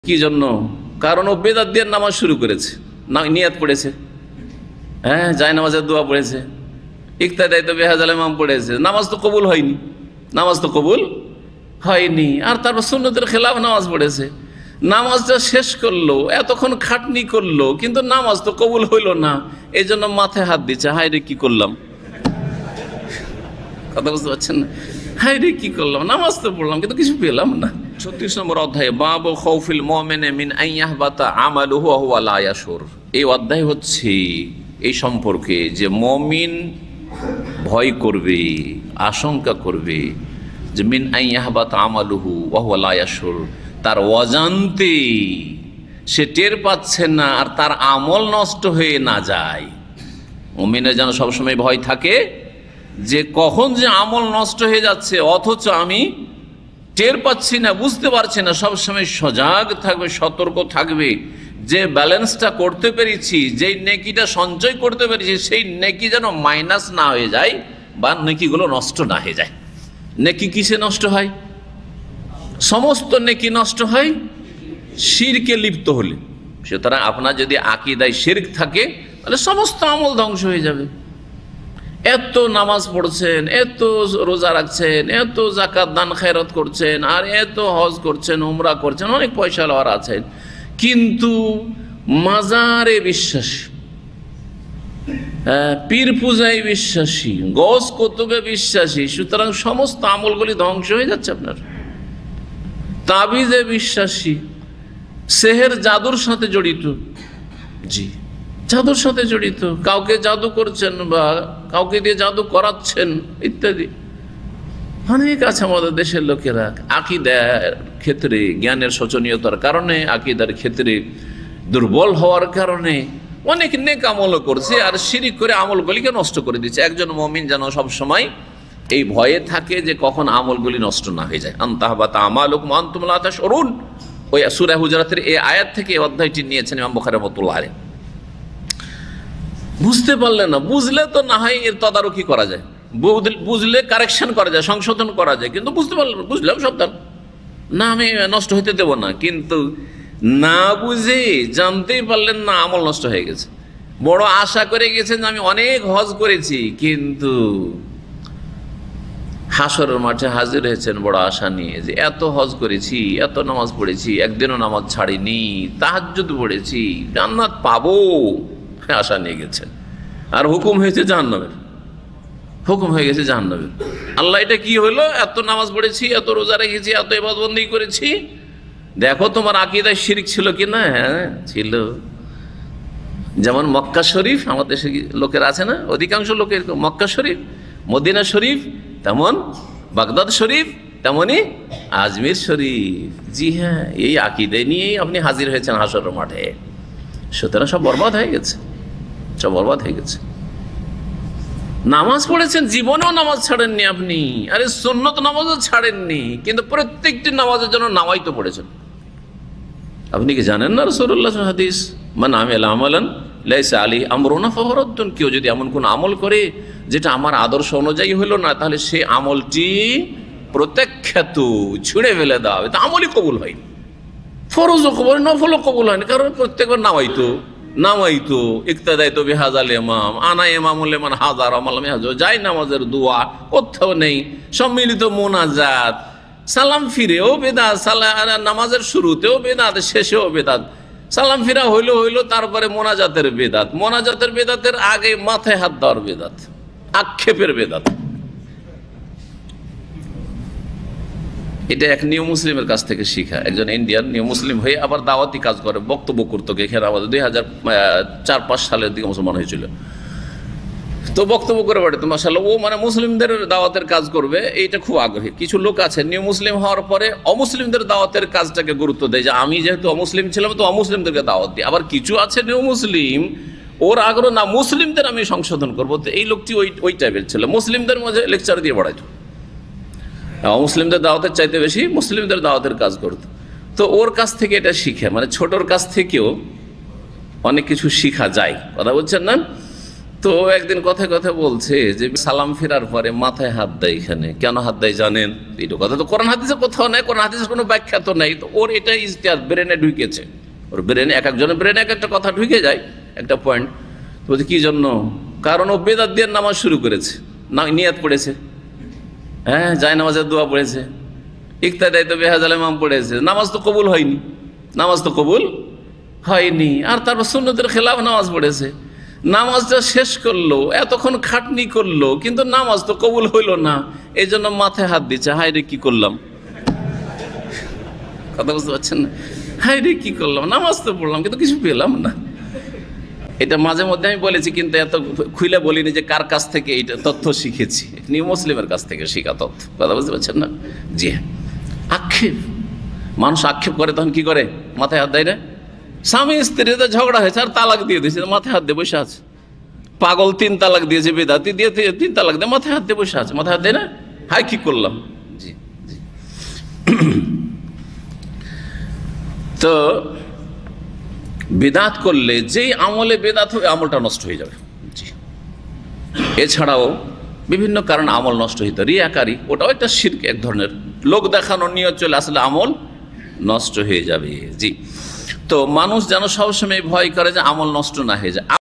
কি জন্য? কারণ ও বেদাত দিয়ে নামাজ শুরু করেছে, নিয়াত পড়েছে, হ্যাঁ, যায় নামাজের দোয়া পড়েছে, ইক্তাদায় তো বেহাজাল ইমাম পড়েছে, নামাজ তো কবুল হয়নি, নামাজ তো কবুল হয়নি। আর তারপর সুন্নতের খেলাফ নামাজ পড়েছে, নামাজটা শেষ করলো, এতক্ষণ খাটনি করলো, কিন্তু নামাজ তো কবুল হইল না। এই জন্য মাথায় হাত দিচ্ছে, হায় রে কি করলাম। কথা বুঝতে পারছেন না? হায় রে কি করলাম, নামাজ তো পড়লাম কিন্তু কিছু পেলাম না। 36 নম্বর অধ্যায়, বাবু খাউফিল মুমিনি মিন আন ইয়াহবাতা আমালুহু ওয়া হুয়া লা ইয়াশুর। এই অধ্যায় হচ্ছে এই সম্পর্কে যে মুমিন ভয় করবে, আশঙ্কা করবে যে মিন আন ইয়াহবাতা আমালুহু ওয়া হুয়া লা ইয়াশুর, তার অজান্তে সে টের পাচ্ছে না আর তার আমল নষ্ট হয়ে না যায়। মুমিনের যেন সবসময় ভয় থাকে যে কখন যে আমল নষ্ট হয়ে যাচ্ছে অথচ আমি টের পাচ্ছি না, বুঝতে পারছি না। সবসময় সজাগ থাকবে, সতর্ক থাকবে যে ব্যালেন্সটা করতে পেরেছি, যেই নেকিটা সঞ্চয় করতে পেরেছি সেই নেকি যেন মাইনাস না হয়ে যায় বা নেকিগুলো নষ্ট না হয়ে যায়। নেকি কিসে নষ্ট হয়? সমস্ত নেকি নষ্ট হয় শিরকে লিপ্ত হলে। সুতরাং আপনার যদি আকীদায় শিরক থাকে তাহলে সমস্ত আমল ধ্বংস হয়ে যাবে। এত নামাজ পড়ছেন, এত রোজা রাখছেন, এত যাকাত দান খেরাত করছেন, আর এত হজ করছেন, উমরা করছেন, অনেক পয়সা লওয়ার আছেন, কিন্তু মাজারে বিশ্বাসী, পীর পূজায় বিশ্বাসী, গস কুতুবে বিশ্বাসী, সুতরাং সমস্ত আমলগুলি ধ্বংস হয়ে যাচ্ছে আপনার। তাবিজে বিশ্বাসী, সেহের জাদুর সাথে জড়িত, জি জাদুর সাথে জড়িত, কাউকে জাদু করছেন বা কাউকে দিয়ে জাদু করাচ্ছেন ইত্যাদি অনেক আছে আমাদের দেশের লোকেরা। আকীদার ক্ষেত্রে জ্ঞানের শোচনীয়তার কারণে, আকীদার ক্ষেত্রে দুর্বল হওয়ার কারণে অনেক নেক আমলও করছে আর শিরিক করে আমলগুলিকে নষ্ট করে দিচ্ছে। একজন মুমিন যেন সবসময় এই ভয়ে থাকে যে কখন আমলগুলি নষ্ট না হয়ে যায়। আনতাহবাতা আমালুকুম ওয়া আনতুম লা তাশউরুন, ওই সূরা হুজুরাতের এই আয়াত থেকে এই অধ্যায়টি নিয়েছেন ইমাম বুখারী রাহমাতুল্লাহ আলাইহি। বুঝতে পারলে না, বুঝলে তো না হয় এর তদারকি করা যায়, বুঝলে কারেকশন করা যায়, সংশোধন করা যায়, কিন্তু বুঝতে পারলেন, বুঝলাম সাবধান না, আমি নষ্ট হইতে দেব না, কিন্তু না বুঝে জানতেই পারলেন না, আমল নষ্ট হয়ে গেছে। বড় আশা করে গেছেন যে আমি অনেক হজ করেছি, কিন্তু হাসরের মাঠে হাজির হয়েছেন বড় আশা নিয়ে যে এত হজ করেছি, এত নামাজ পড়েছি, একদিনও নামাজ ছাড়িনি, তাহাজ্জুদ পড়েছি, জান্নাত পাবো আশা নিয়ে গেছেন, আর হুকুম হয়েছে জাহান্নামের, হুকুম হয়ে গেছে জাহান্নামের। আল্লাহ এটা কি হলো, এত নামাজ পড়েছি, এত রোজা রেখেছি, এত ইবাদতবন্দি করেছি, দেখো তোমার আকীদায় শিরক ছিল কিনা। হ্যাঁ ছিল। যেমন মক্কা শরীফ, আমাদের দেশে লোকের আছে না, অধিকাংশ লোকের মক্কা শরীফ, মদিনা শরীফ, তেমন বাগদাদ শরীফ, তেমনি আজমির শরীফ। জি হ্যাঁ, এই আকীদায় নিয়েই আপনি হাজির হয়েছেন হাসরের মাঠে। সুতরাং সব বরবাদ হয়ে গেছে, সব বরবাদ হয়ে গেছে। নামাজ পড়েছেন, জীবনেও নামাজ ছাড়েননি আপনি, আরে সুন্নত নামাজও ছাড়েননি, কিন্তু প্রত্যেকটি নামাজের জন্য নামাই তো পড়েছেন। আপনি কি জানেন না রাসূলুল্লাহ হাদিস, মান আমিলা আমালান লাইসা আলাইহি আমরুনা ফাহুয়া রাদ্দুন, কেউ যদি এমন কোন আমল করে যেটা আমার আদর্শ অনুযায়ী হলো না, তাহলে সে আমলটি প্রত্যাখ্যাত, ছুঁড়ে ফেলে দেওয়া হবে, তা আমলই কবুল হয়নি। ফরজও কবুল, নফলও কবুল হয়নি, কারণ প্রত্যেকবার নামাইতো ইক্তাদাইতো বিহাজাল ইমাম, আনা ইমামুল লিমান হাযার আমালাম ইয়াহজুর, যাই নামাজের দোয়া কোথাও নেই, সম্মিলিত মোনাজাত, সালাম ফিরেও বেদাত, নামাজের শুরুতেও বেদাত, শেষেও বেদাত, সালাম ফিরা হইলো, তারপরে মোনাজাতের বেদাত, মোনাজাতের বেদাতের আগে মাথায় হাত দেওয়ার বেদাত, আক্ষেপের বেদাত। এটা এক নিউ মুসলিমের কাছ থেকে শিখা, একজন ইন্ডিয়ান নিউ মুসলিম হয়ে আবার দাওয়াতি কাজ করে, বক্তব্য করতো। এখানে আমাদের 2004-05 সালের দিকে মুসলমান হয়েছিল, তো বক্তব্য করে বেড়াতো মাশাআল্লাহ। ও মানে মুসলিমদের দাওয়াতের কাজ করবে, এইটা খুব আগ্রহী। কিছু লোক আছে নিউ মুসলিম হওয়ার পরে অমুসলিমদের দাওয়াতের কাজটাকে গুরুত্ব দেয়, যে আমি যেহেতু অমুসলিম ছিলাম তো অমুসলিমদেরকে দাওয়াত দিই। আবার কিছু আছে নিউ মুসলিম, ওর আগ্রহ না মুসলিমদের আমি সংশোধন করবো, তো এই লোকটি ওই টাইপের ছিল, মুসলিমদের মাঝে লেকচার দিয়ে বেড়াইতো, অমুসলিমদের দাওয়াতের চাইতে বেশি মুসলিমদের দাওয়াতের কাজ করতো। তো ওর কাছ থেকে এটা শিখে, মানে ছোটর কাছ থেকেও অনেক কিছু শিখা যায়, কথা বলছেন না। তো একদিন কথায় কথা বলছে যে সালাম ফেরার পরে মাথায় হাত দেয়। এখানে কেন হাত দেয় জানেন? এটা কথা তো কোরআন হাদিসে কোথাও নাই, কোরআন হাদিসের কোনো ব্যাখ্যা তো নাই। তো ওর এটা ইজতিহাদ, ব্রেনে ঢুকেছে। ওর ব্রেনে, এক একজনের ব্রেনে এক একটা কথা ঢুকে যায়, একটা পয়েন্ট। তো বলছে কি জন্য? কারণ ও বেদাত দিয়ে নামাজ শুরু করেছে, না নিয়াত পড়েছে, হ্যাঁ যায় নামাজের দোয়া পড়েছে, ইক্তাদায় তো বেহাজাল ইমাম পড়েছে, নামাজ তো কবুল হয়নি, নামাজ তো কবুল হয়নি। আর তারপর সুন্নতের খেলাফ নামাজ পড়েছে, নামাজটা শেষ করলো, এতক্ষণ খাটনি করলো, কিন্তু নামাজ তো কবুল হইল না, এই জন্য মাথায় হাত দিচ্ছে। হাই রে কি করলাম, কথা বুঝতে পারছেন না? হাই রে কি করলাম, নামাজ তো পড়লাম কিন্তু কিছু পেলাম না। এটা মাঝে মধ্যে আমি বলেছি, কিন্তু এত খুলে বলিনি যে কার কাছ থেকে এইটা তথ্য শিখেছি। নিউ মুসলিমের কাছ থেকে শেখা তথ্য, কথা বুঝতে পারছেন না? জি হ্যাঁ, আক্ষেপ, মানুষ আক্ষেপ করে তখন কি করে? মাথায় হাত দেয় না। স্বামী স্ত্রীতে ঝগড়া হয়েছে আর তালাক দিয়ে দিয়েছে, মাথায় হাত দিয়ে বসে আছে। পাগল 3 তালাক দিয়েছে, বেদাতি দিয়ে 3 তালাক দিয়ে মাথায় হাত দিয়ে বসে আছে, মাথায় হাত দেয় না। হাই কি করলাম। জি জি। তো বেদাত করলে, যেই আমলে বেদাত হবে আমলটা নষ্ট হয়ে যাবে। জি, এছাড়াও বিভিন্ন কারণ আমল নষ্ট হইতে, রিয়াকারী, ওটাও একটা শিরক, এক ধরনের লোক দেখানোর নিয়ত চলে আসলে আমল নষ্ট হয়ে যাবে। জি, তো মানুষ যেন সবসময় ভয় করে যে আমল নষ্ট না হয়ে যায়।